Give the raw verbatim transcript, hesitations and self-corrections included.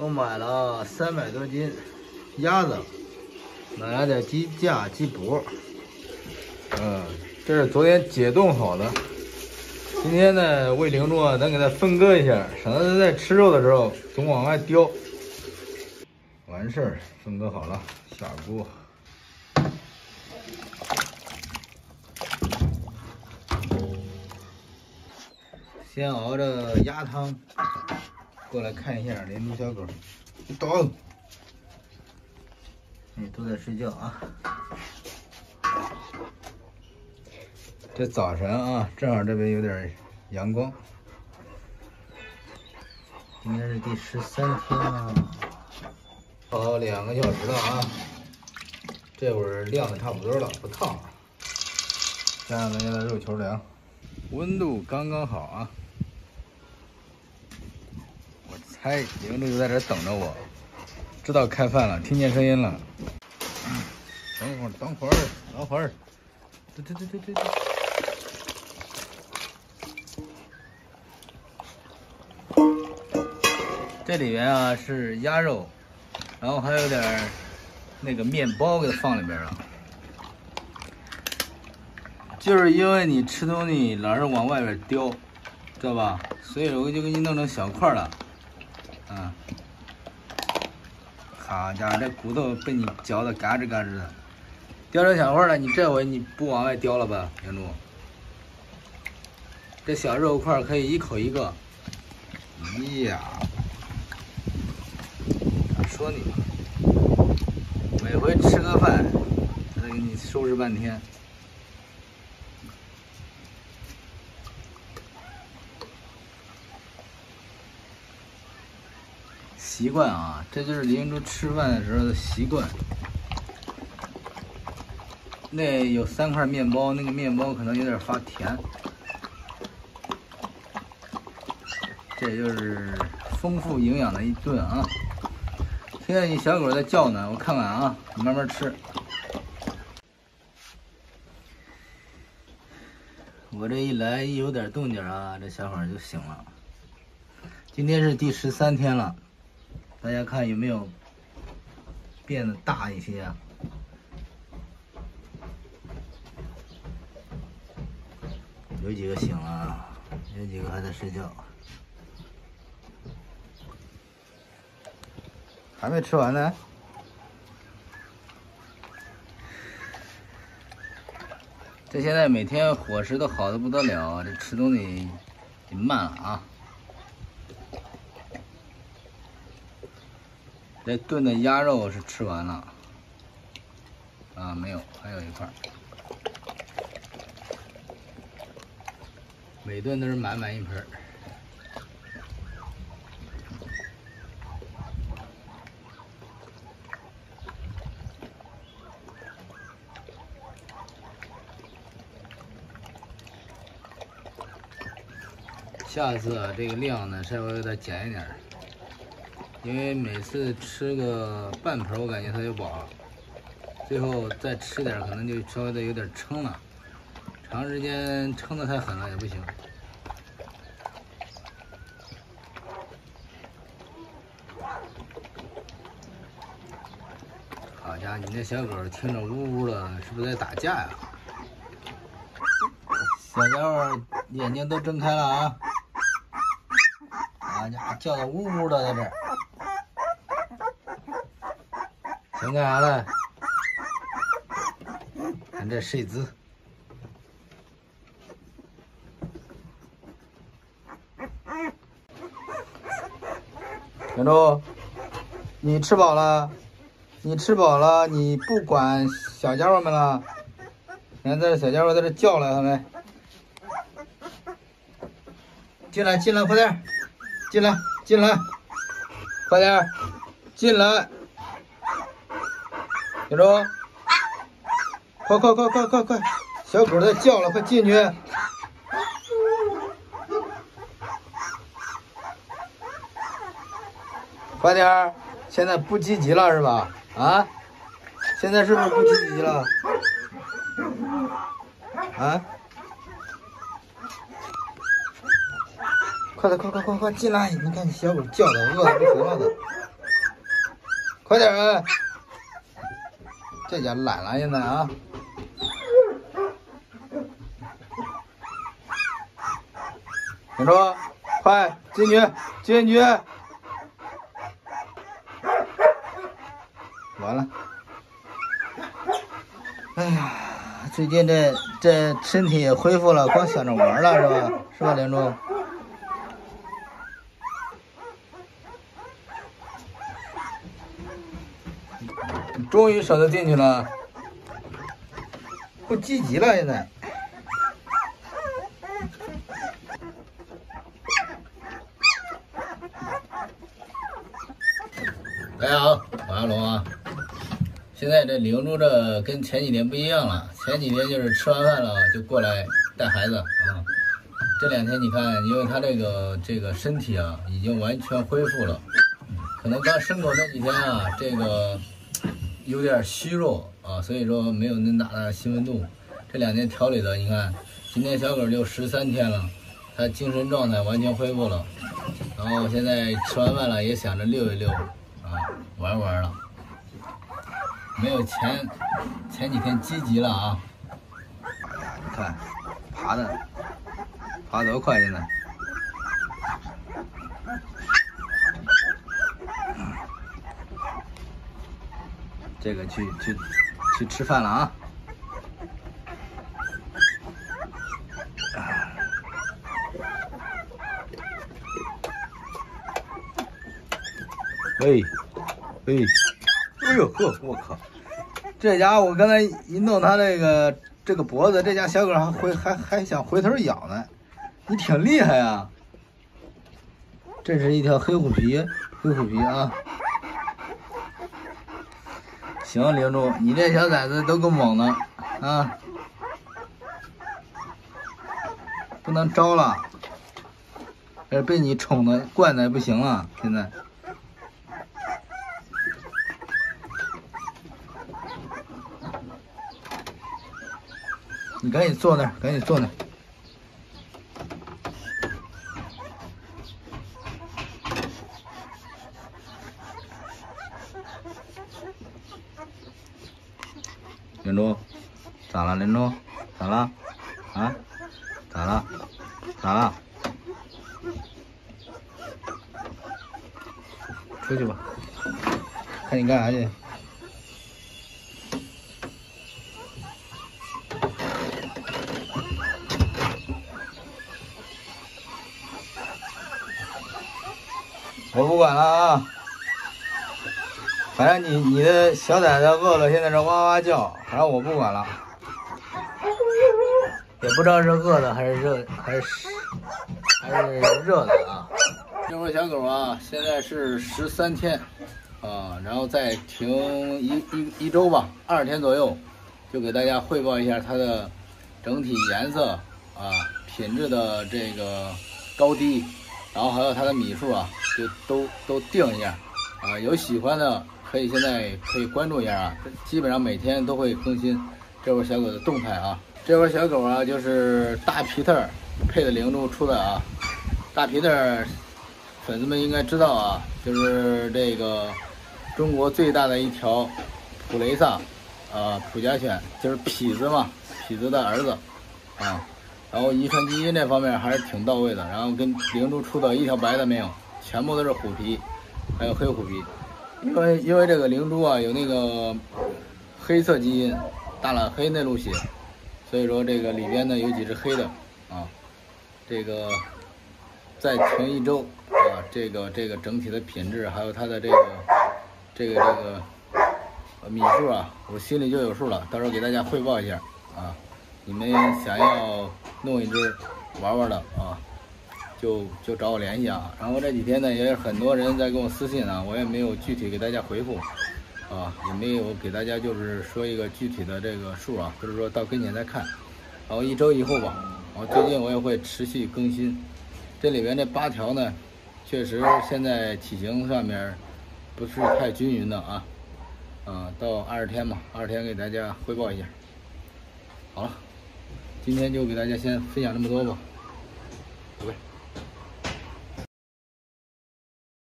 我买了三百多斤鸭子，买了点鸡架、鸡脖。嗯，这是昨天解冻好的。今天呢，喂灵珠啊，咱给它分割一下，省得它在吃肉的时候总往外叼。完事儿，分割好了，下锅。 先熬着鸭汤，过来看一下灵珠小狗，一倒，哎，都在睡觉啊。这早晨啊，正好这边有点阳光。今天是第十三天了，泡两个小时了啊。这会儿晾的差不多了，不烫了。加上咱家的肉球粮，温度刚刚好啊。 嗨，灵珠就在这等着我，知道开饭了，听见声音了。等会儿，等会儿，等会儿。对对对对对对。这里面啊是鸭肉，然后还有点那个面包给它放里边了。就是因为你吃东西老是往外边叼，知道吧？所以我就给你弄成小块了。 嗯，好家伙，这骨头被你嚼的嘎吱嘎吱的，叼成小块了。你这回你不往外叼了吧，灵珠？这小肉块可以一口一个。呀，咋说你？每回吃个饭，还得给你收拾半天。 习惯啊，这就是灵珠吃饭的时候的习惯。那有三块面包，那个面包可能有点发甜。这就是丰富营养的一顿啊！现在你小狗在叫呢，我看看啊，你慢慢吃。我这一来一有点动静啊，这小伙就醒了。今天是第十三天了。 大家看有没有变得大一些啊？有几个醒了，有几个还在睡觉，还没吃完呢。这现在每天伙食都好的不得了，这吃东西也慢了啊。 这炖的鸭肉是吃完了，啊，没有，还有一块。每顿都是满满一盆。下次啊，这个量呢稍微给它减一点。 因为每次吃个半盆，我感觉它就饱了，最后再吃点，可能就稍微的有点撑了。长时间撑得太狠了也不行。好家伙，你那小狗听着呜呜的，是不是在打架呀？小家伙眼睛都睁开了啊！好家伙，叫的呜呜的在这儿。 想干啥了？还在睡姿。灵珠，你吃饱了？你吃饱了？你不管小家伙们了？你看这小家伙在这叫了，看没？进来，进来，快点！进来，进来，快点，进来！ 灵珠，快快快快快快！小狗在叫了，快进去！快点儿！现在不积极了是吧？啊？现在是不是不积极了？啊？快点，快快快快进来！你看你小狗叫的，饿的不行了都。 快点啊！这家懒了现在啊！林珠，快进去，进去！完了。哎呀，最近这这身体也恢复了，光想着玩了是吧？是吧，林珠？终于舍得进去了，不积极了现在。大家好，我阿龙啊。现在这灵珠这跟前几天不一样了，前几天就是吃完饭了就过来带孩子啊。这两天你看，因为他这个这个身体啊已经完全恢复了，可能刚生狗那几天啊，这个。有点虚弱啊，所以说没有那么大的兴奋度。这两天调理的，你看，今天小狗就十三天了，它精神状态完全恢复了。然后现在吃完饭了，也想着溜一溜啊，玩玩了，没有前前几天积极了啊。哎呀，你看，爬的爬多快现在。这个去去去吃饭了啊！哎哎哎呦呵！我靠，这家伙我刚才一弄它这个这个脖子，这家小狗还回还还想回头咬呢，你挺厉害啊！这是一条黑虎皮，黑虎皮啊！行，灵珠，你这小崽子都够猛的啊！不能招了，这被你宠的惯的不行了，现在。你赶紧坐那儿，赶紧坐那儿。灵珠，咋了？灵珠，咋了？啊？咋了？咋了？出去吧，看你干啥去？我不管了啊！反正你你的小崽子饿了，现在是哇哇叫，反正我不管了。也不知道是饿的还是热，还是还是热的啊。这会小狗啊，现在是十三天啊，然后再停一一一周吧，二十天左右，就给大家汇报一下它的整体颜色啊、品质的这个高低，然后还有它的米数啊，就都都定一下啊。有喜欢的可以现在可以关注一下啊，基本上每天都会更新这会小狗的动态啊。这会小狗啊，就是大皮特配的灵珠出的啊。大皮特粉丝们应该知道啊，就是这个中国最大的一条普雷萨啊普家犬，就是痞子嘛，痞子的儿子啊。然后遗传基因这方面还是挺到位的，然后跟灵珠出的一条白的没有，全部都是虎皮，还有黑虎皮。因为因为这个灵珠啊有那个黑色基因，大懒黑内陆血。所以说这个里边呢有几只黑的啊，这个再停一周啊，这个这个整体的品质还有它的这个这个这个呃米数啊，我心里就有数了，到时候给大家汇报一下啊。你们想要弄一只玩玩的啊，就就找我联系啊。然后这几天呢也有很多人在跟我私信啊，我也没有具体给大家回复。啊，也没有给大家就是说一个具体的这个数啊，就是说到跟前再看，然后一周以后吧，然后最近我也会持续更新。这里边这八条呢，确实现在体型上面不是太均匀的啊，啊，到二十天吧，二十天给大家汇报一下。好了，今天就给大家先分享这么多吧。